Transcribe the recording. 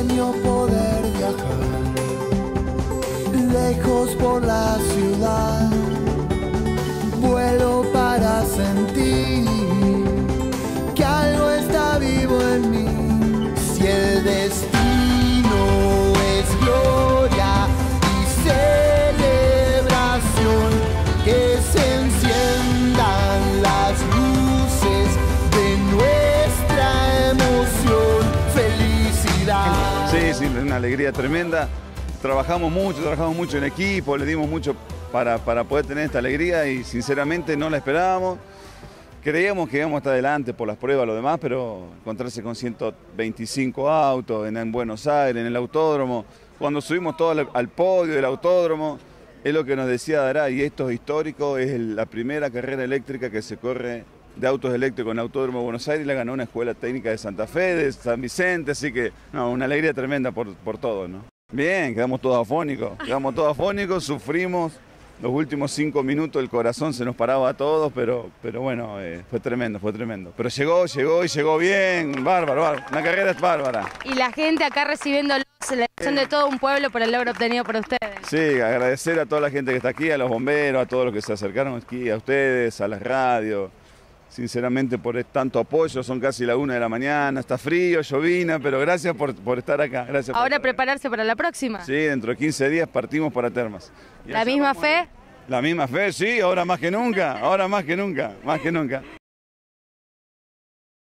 sueño poder viajar lejos por la ciudad. Vuelo para sentir que algo está vivo en mí. Si el destino es gloria y celebración, que se enciendan las luces de nuestra emoción. Felicidad. Sí, una alegría tremenda. Trabajamos mucho en equipo, le dimos mucho para poder tener esta alegría y sinceramente no la esperábamos. Creíamos que íbamos hasta adelante por las pruebas, lo demás, pero encontrarse con 125 autos en Buenos Aires, en el autódromo, cuando subimos todos al podio del autódromo, es lo que nos decía Dará, y esto es histórico, es la primera carrera eléctrica que se corre de autos eléctricos en el Autódromo de Buenos Aires, y la ganó una escuela técnica de Santa Fe, de San Vicente, así que no, una alegría tremenda por todo, ¿no? Bien, quedamos todos afónicos, sufrimos. Los últimos 5 minutos el corazón se nos paraba a todos, pero bueno, fue tremendo. Pero llegó bien, bárbaro, una carrera bárbara. Y la gente acá recibiéndolo, celebración de todo un pueblo por el logro obtenido por ustedes. Sí, agradecer a toda la gente que está aquí, a los bomberos, a todos los que se acercaron aquí, a ustedes, a las radios. Sinceramente por tanto apoyo, son casi la 1 de la mañana, está frío, llovina, pero gracias por estar acá. Gracias. Ahora prepararse para la próxima. Sí, dentro de 15 días partimos para Termas. ¿La misma fe? La misma fe, sí, ahora más que nunca, más que nunca.